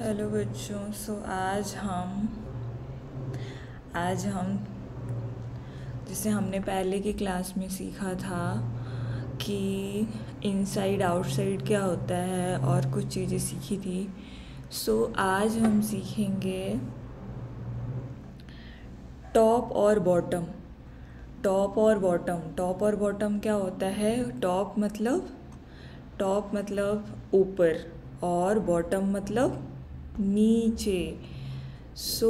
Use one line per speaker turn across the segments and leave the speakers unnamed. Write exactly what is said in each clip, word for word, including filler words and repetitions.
Hello बच्चों। सो आज हम आज हम जैसे हमने पहले की क्लास में सीखा था कि इनसाइड आउटसाइड क्या होता है और कुछ चीज़ें सीखी थी। सो आज हम सीखेंगे टॉप और बॉटम। टॉप और बॉटम टॉप और बॉटम क्या होता है? टॉप मतलब टॉप मतलब ऊपर और बॉटम मतलब नीचे। सो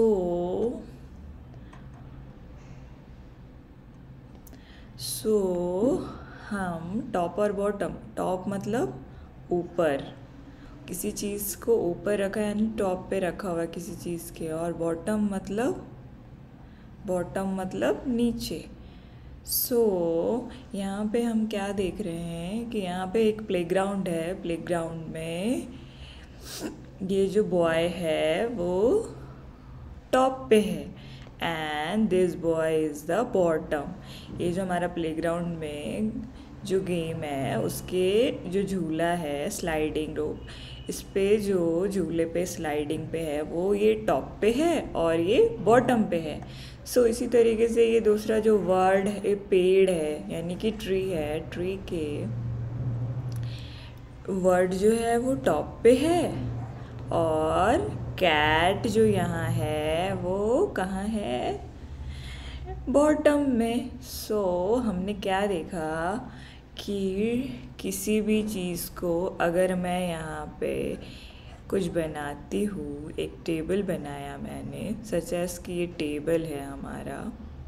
सो हम टॉप और बॉटम, टॉप मतलब ऊपर, किसी चीज़ को ऊपर रखा है यानी टॉप पे रखा हुआ है किसी चीज़ के, और बॉटम मतलब बॉटम मतलब नीचे। सो so, यहाँ पे हम क्या देख रहे हैं कि यहाँ पे एक प्लेग्राउंड है। प्लेग्राउंड में ये जो बॉय है वो टॉप पे है and this boy is the bottom. ये जो हमारा प्लेग्राउंड में जो गेम है उसके जो झूला है स्लाइडिंग रोप, इस पे जो झूले पे स्लाइडिंग पे है वो ये टॉप पे है और ये बॉटम पे है। सो so, इसी तरीके से ये दूसरा जो वर्ड है पेड़ है यानी कि ट्री है, ट्री के वर्ड जो है वो टॉप पे है और कैट जो यहाँ है वो कहाँ है? बॉटम में। सो so, हमने क्या देखा कि किसी भी चीज़ को अगर मैं यहाँ पे कुछ बनाती हूँ, एक टेबल बनाया मैंने, सच एस कि ये टेबल है हमारा।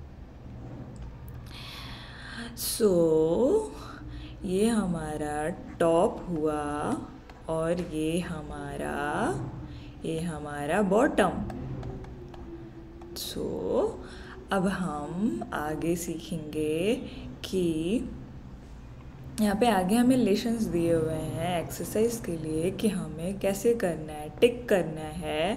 सो so, ये हमारा टॉप हुआ और ये हमारा ये हमारा बॉटम। सो so, अब हम आगे सीखेंगे कि यहाँ पे आगे हमें लेशंस दिए हुए हैं एक्सरसाइज के लिए कि हमें कैसे करना है। टिक करना है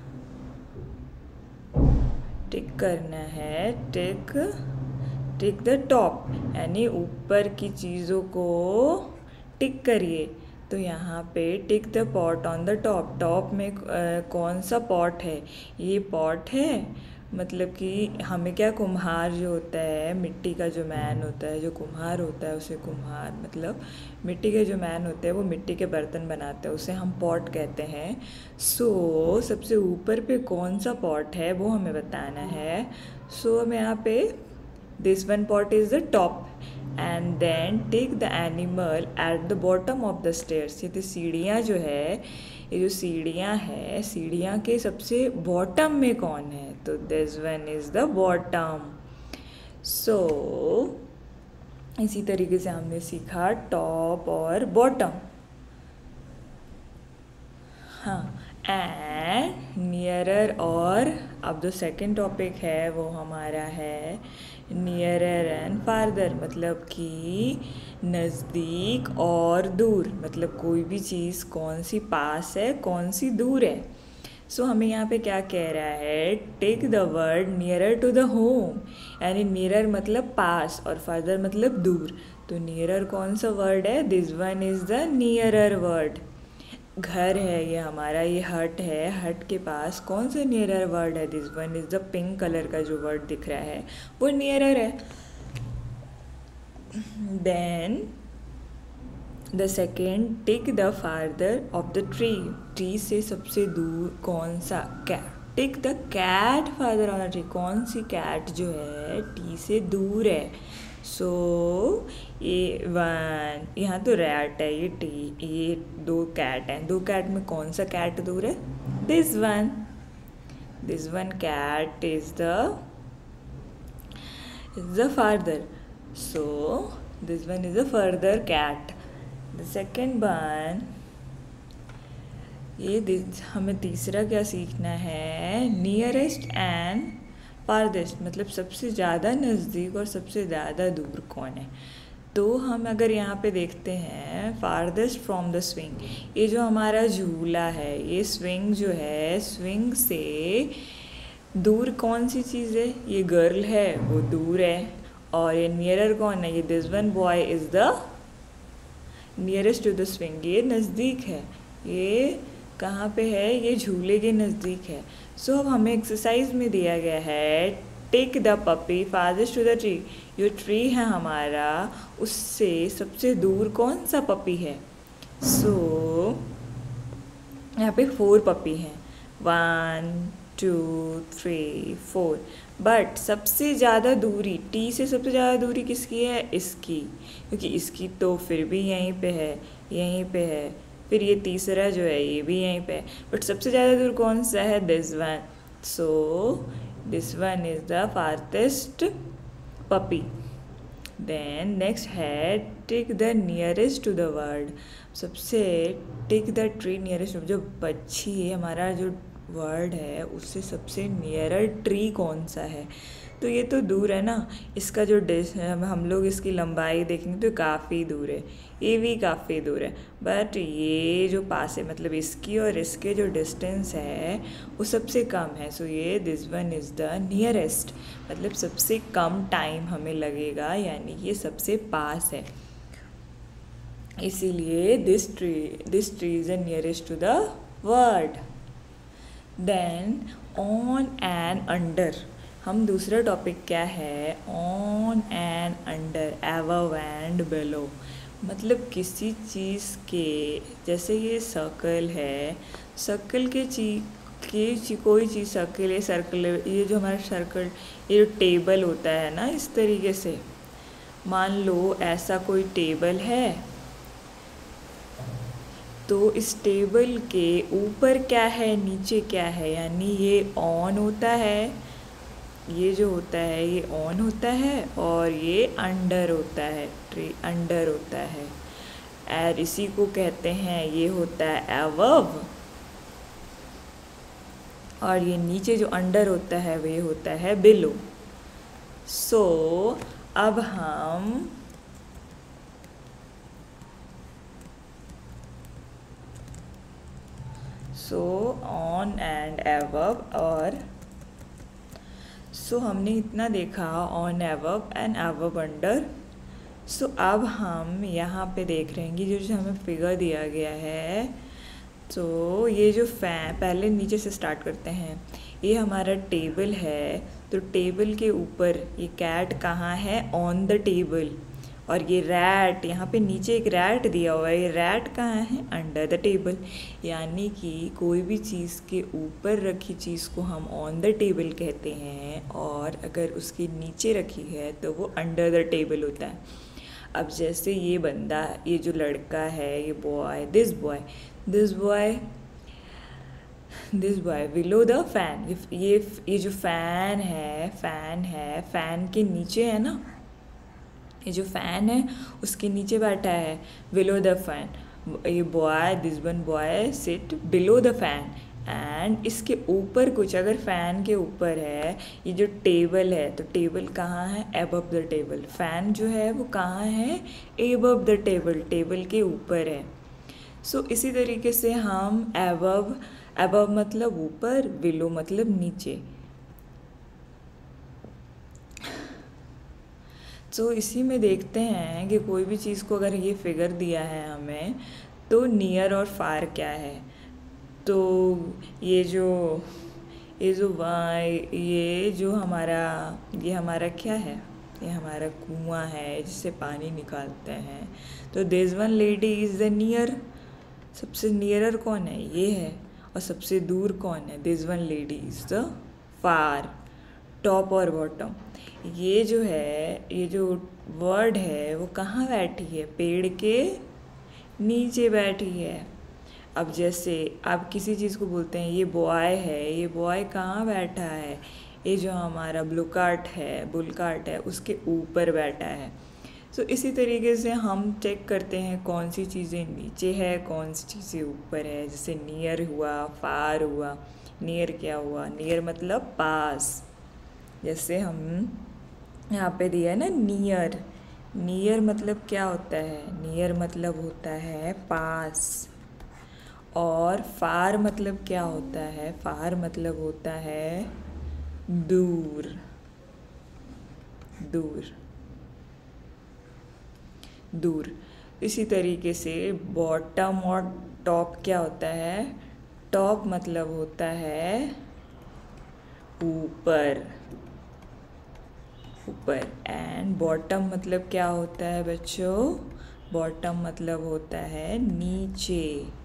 टिक करना है टिक टिक द टॉप यानी ऊपर की चीज़ों को टिक करिए। तो यहाँ पे tick the pot on the top. Top में आ, कौन सा पॉट है? ये पॉट है, मतलब कि हमें क्या, कुम्हार जो होता है, मिट्टी का जो मैन होता है, जो कुम्हार होता है उसे कुम्हार मतलब मिट्टी के जो मैन होते हैं वो मिट्टी के बर्तन बनाते हैं, उसे हम पॉट कहते हैं। सो so, सबसे ऊपर पे कौन सा पॉट है वो हमें बताना है। सो so, हम यहाँ पे this one pot is the top and then take the animal at the bottom of the stairs. ये तो सीढ़ियाँ जो है, ये जो सीढ़ियाँ है, सीढ़ियाँ के सबसे बॉटम में कौन है? तो this one is the bottom. So इसी तरीके से हमने सीखा टॉप और बॉटम। हाँ, एंड नियरर, और अब जो सेकंड टॉपिक है वो हमारा है नियरर एंड फारदर, मतलब कि नज़दीक और दूर, मतलब कोई भी चीज़ कौन सी पास है कौन सी दूर है। सो so, हमें यहाँ पे क्या कह रहा है? Take the word nearer to the home, यानी नियरर मतलब पास और फादर मतलब दूर। तो नियरर कौन सा वर्ड है? This one is the nearer word. घर है ये हमारा, ये हट है, हट के पास कौन सा नियरर वर्ड है? This one is the pink colour का जो वर्ड दिख रहा है वो नियरर है। Then the second, tick the farther of the tree. Tree से सबसे दूर कौन सा? Cat. Tick the cat farther on the tree. कौन सी कैट जो है टी से दूर है? सो so, ये वन, यहाँ तो रैट है, ये टी, ये दो कैट हैं, दो कैट में कौन सा कैट दूर है? This one this one cat is the is the farther. So this one is the further cat. The second one, ये दिस, हमें तीसरा क्या सीखना है? नियरेस्ट एंड फारदेस्ट, मतलब सबसे ज़्यादा नज़दीक और सबसे ज़्यादा दूर कौन है। तो हम अगर यहाँ पे देखते हैं फारदेस्ट फ्रॉम द स्विंग, ये जो हमारा झूला है, ये स्विंग जो है, स्विंग से दूर कौन सी चीज़ है? ये गर्ल है, वो दूर है। और ये नियरर कौन है? ये this one boy is the nearest to the swing, ये नज़दीक है, ये कहाँ पे है, ये झूले के नज़दीक है। सो so, अब हमें एक्सरसाइज में दिया गया है टेक द पपी फादर्स टू द ट्री। जो ट्री है हमारा उससे सबसे दूर कौन सा पपी है। सो so, यहाँ पे फोर पपी हैं, one two three four. But सबसे ज़्यादा दूरी, टी से सबसे ज़्यादा दूरी किसकी है, इसकी, क्योंकि इसकी तो फिर भी यहीं पे है, यहीं पे है, फिर ये तीसरा जो है ये भी यहीं पे है, बट सबसे ज़्यादा दूर कौन सा है, this one. So this one is the farthest puppy. Then next है tick the nearest to the word. सबसे टिक द ट्री नियरेस्ट, जो पक्षी है हमारा जो वर्ड है उससे सबसे नियरर ट्री कौन सा है। तो ये तो दूर है ना, इसका जो डिस हम लोग इसकी लंबाई देखेंगे तो काफ़ी दूर है, ये भी काफ़ी दूर है, बट ये जो पास है मतलब इसकी और इसके जो डिस्टेंस है वो सबसे कम है। सो ये this one is the nearest, मतलब सबसे कम टाइम हमें लगेगा, यानी ये सबसे पास है, इसीलिए this tree this tree is the nearest to the word. Then on and under, हम दूसरा टॉपिक क्या है, on and under, above and below. मतलब किसी चीज़ के, जैसे ये सर्कल है, सर्कल के चीज के ची, कोई चीज़ सर्कल है, सर्कल ये जो हमारा सर्कल, ये जो टेबल होता है ना, इस तरीके से मान लो ऐसा कोई टेबल है, तो इस टेबल के ऊपर क्या है, नीचे क्या है, यानी ये ऑन होता है, ये जो होता है ये ऑन होता है, और ये अंडर होता है, ट्री अंडर होता है, और इसी को कहते हैं, ये होता है अबव, और ये नीचे जो अंडर होता है वो होता है बिलो। सो so, अब हम सो ऑन एंड अबव, और सो so, हमने इतना देखा on above and above under. So अब हम यहाँ पे देख रहे हैं कि जो जो हमें फिगर दिया गया है, तो ये जो फैन, पहले नीचे से स्टार्ट करते हैं, ये हमारा टेबल है, तो टेबल के ऊपर ये कैट कहाँ है, ऑन द टेबल, और ये रैट, यहाँ पे नीचे एक रैट दिया हुआ है, ये रैट कहाँ है, अंडर द टेबल। यानी कि कोई भी चीज़ के ऊपर रखी चीज़ को हम ऑन द टेबल कहते हैं, और अगर उसके नीचे रखी है तो वो अंडर द टेबल होता है। अब जैसे ये बंदा, ये जो लड़का है, ये boy, this boy this boy this boy below the fan, ये ये जो फैन है, फैन है, फैन के नीचे है ना, ये जो फैन है उसके नीचे बैठा है, बिलो द फैन। ये boy, this one boy sit below the fan, and इसके ऊपर कुछ, अगर फैन के ऊपर है ये जो टेबल है, तो टेबल कहाँ है, अबव द टेबल। फैन जो है वो कहाँ है, अबव द टेबल, टेबल के ऊपर है। सो so, इसी तरीके से हम अबव, अबव मतलब ऊपर, बिलो मतलब नीचे। तो so, इसी में देखते हैं कि कोई भी चीज़ को अगर ये फिगर दिया है हमें, तो नियर और फार क्या है। तो ये जो ये जो वाई ये जो हमारा ये हमारा क्या है, ये हमारा कुआं है जिससे पानी निकालते हैं। तो this one lady is the near, सबसे नियरर कौन है, ये है, और सबसे दूर कौन है, this one lady is the far. Top और बॉटम, ये जो है, ये जो वर्ड है वो कहाँ बैठी है, पेड़ के नीचे बैठी है। अब जैसे आप किसी चीज़ को बोलते हैं ये बॉय है, ये बॉय कहाँ बैठा है, ये जो हमारा ब्लू कार्ट है, बुल कार्ट है, उसके ऊपर बैठा है। सो so, इसी तरीके से हम चेक करते हैं कौन सी चीज़ें नीचे है, कौन सी चीज़ें ऊपर है। जैसे नियर हुआ, फार हुआ। नियर क्या हुआ, नियर मतलब पास, जैसे हम यहाँ पे दिया है ना नियर, नियर मतलब क्या होता है, नियर मतलब होता है पास, और फार मतलब क्या होता है, फार मतलब होता है दूर, दूर, दूर। इसी तरीके से बॉटम और टॉप क्या होता है, टॉप मतलब होता है ऊपर, ऊपर। एंड बॉटम मतलब क्या होता है बच्चों? बॉटम मतलब होता है नीचे,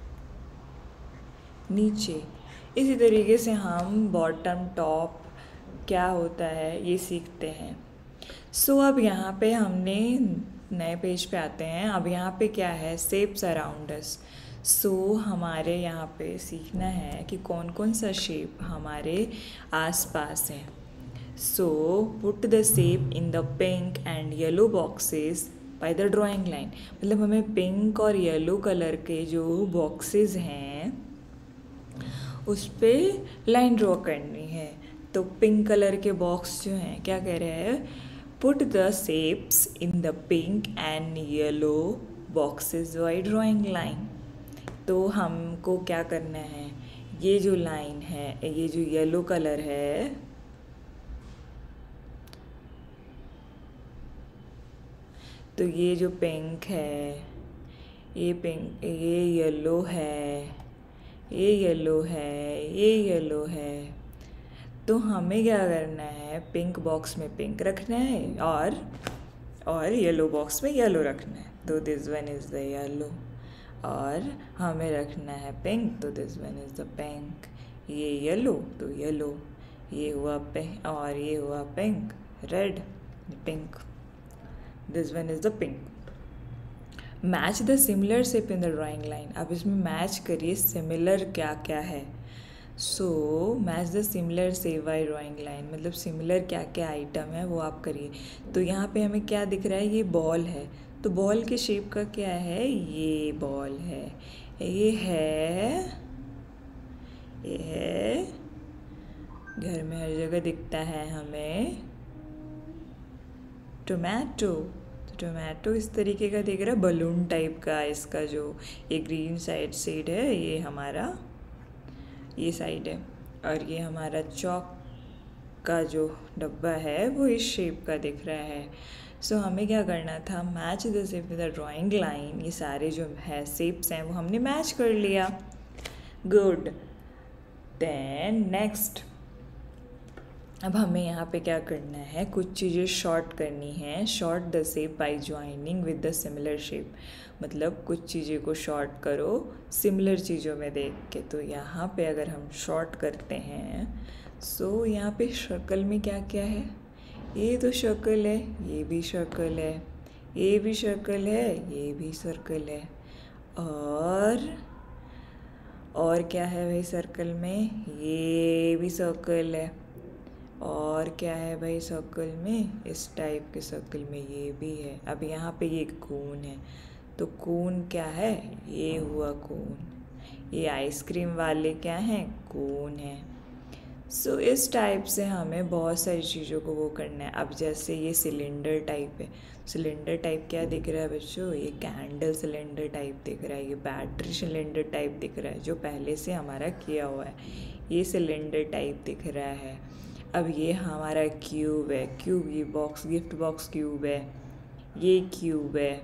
नीचे। इसी तरीके से हम बॉटम टॉप क्या होता है ये सीखते हैं। सो so, अब यहाँ पे हमने नए पेज पे आते हैं। अब यहाँ पे क्या है? Shapes around us. सो हमारे यहाँ पे सीखना है कि कौन कौन सा शेप हमारे आसपास है। So put the shape in the pink and yellow boxes by the drawing line. मतलब हमें पिंक और येलो कलर के जो बॉक्सेस हैं उस पर लाइन ड्रॉ करनी है। तो पिंक कलर के बॉक्स जो हैं क्या कह रहे हैं? Put the shapes in the pink and yellow boxes by drawing line. तो हमको क्या करना है? ये जो लाइन है, ये जो येलो कलर है, तो ये जो पिंक है, ये पिंक, ये येलो है, ये येलो है, ये येलो है। तो हमें क्या करना है? पिंक बॉक्स में पिंक रखना है और और येलो बॉक्स में येलो रखना है। तो this one is the yellow. और हमें रखना है पिंक, तो this one is the pink. ये येलो तो येलो, ये हुआ पिंक और ये हुआ pink, red, pink. This one is the pink. Match the similar shape in the drawing line. अब इसमें मैच करिए सिमिलर क्या क्या है। So match the similar shape by drawing line, मतलब सिमिलर क्या क्या आइटम है वो आप करिए। तो यहाँ पे हमें क्या दिख रहा है? ये बॉल है। तो बॉल के शेप का क्या है? ये बॉल है। ये है ये है घर में हर जगह दिखता है हमें टोमेटो। तो टोमेटो इस तरीके का दिख रहा है, बलून टाइप का। इसका जो ये ग्रीन साइड साइड है, ये हमारा ये साइड है, और ये हमारा चॉक का जो डब्बा है वो इस शेप का दिख रहा है। सो so, हमें क्या करना था? Match the shape with the drawing line. ये सारे जो है शेप्स हैं वो हमने मैच कर लिया। गुड। देन नेक्स्ट, अब हमें यहाँ पे क्या करना है? कुछ चीज़ें शॉर्ट करनी है। Sort the shape by joining with the similar shape. मतलब कुछ चीज़ें को शॉर्ट करो सिमिलर चीज़ों में देख के। तो यहाँ पे अगर हम शॉर्ट करते हैं, सो यहाँ पे सर्कल में क्या क्या है? ये तो सर्कल है, ये भी सर्कल है, ये भी सर्कल है, ये भी सर्कल है, और और क्या है भाई सर्कल में? ये भी सर्कल है, और क्या है भाई सर्कल में? इस टाइप के सर्कल में ये भी है। अब यहाँ पे ये कोन है, तो कोन क्या है? ये हुआ कोन। ये आइसक्रीम वाले क्या हैं? कोन है। सो so, इस टाइप से हमें बहुत सारी चीज़ों को वो करना है। अब जैसे ये सिलेंडर टाइप है, सिलेंडर टाइप क्या दिख रहा है बच्चों? ये कैंडल सिलेंडर टाइप दिख रहा है, ये बैटरी सिलेंडर टाइप दिख रहा है जो पहले से हमारा किया हुआ है। ये सिलेंडर टाइप दिख रहा है। अब ये हमारा क्यूब है, क्यूब, ये बॉक्स गिफ्ट बॉक्स क्यूब है, ये क्यूब है।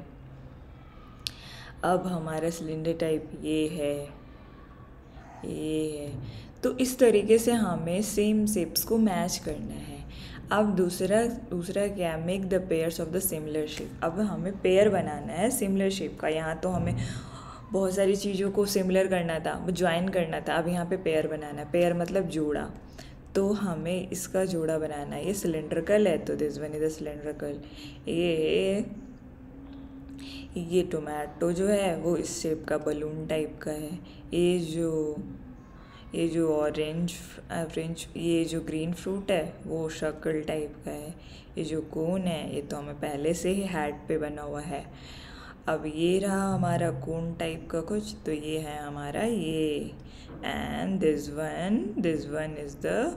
अब हमारा सिलेंडर टाइप ये है, ये है। तो इस तरीके से हमें सेम शेप्स को मैच करना है। अब दूसरा दूसरा क्या? Make the pairs of the similar shape. अब हमें पेयर बनाना है सिमिलर शेप का। यहाँ तो हमें बहुत सारी चीज़ों को सिमिलर करना था, ज्वाइन करना था। अब यहाँ पे पेयर बनाना है। पेयर मतलब जोड़ा। तो हमें इसका जोड़ा बनाना है। ये सिलेंड्रिकल है, तो this one is the cylindrical. ये ये टोमेटो जो है वो इस शेप का बलून टाइप का है। ये जो ये जो ऑरेंज ऑरेंज ये जो ग्रीन फ्रूट है वो सर्कल टाइप का है। ये जो कोन है ये तो हमें पहले से ही हैट पे बना हुआ है। अब ये रहा हमारा कोन टाइप का कुछ, तो ये है हमारा ये। And this one this one is the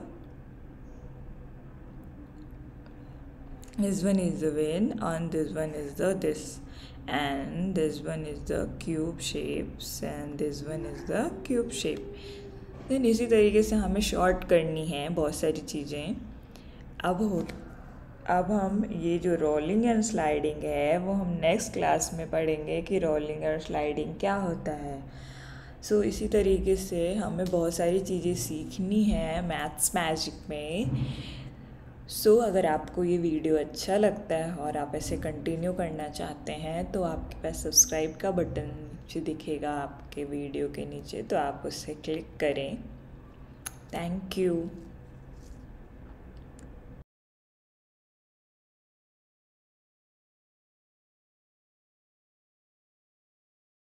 this one is the win and this one is the this, and this one is the cube shapes and this one is the cube shape. then इसी तरीके से हमें short करनी है बहुत सारी चीज़ें। अब हो अब हम ये जो रोलिंग एंड स्लाइडिंग है वो हम नेक्स्ट क्लास में पढ़ेंगे कि रोलिंग और स्लाइडिंग क्या होता है। सो so, इसी तरीके से हमें बहुत सारी चीज़ें सीखनी है मैथ्स मैजिक में। सो so, अगर आपको ये वीडियो अच्छा लगता है और आप ऐसे कंटिन्यू करना चाहते हैं तो आपके पास सब्सक्राइब का बटन नीचे दिखेगा आपके वीडियो के नीचे, तो आप उसे क्लिक करें। Thank you.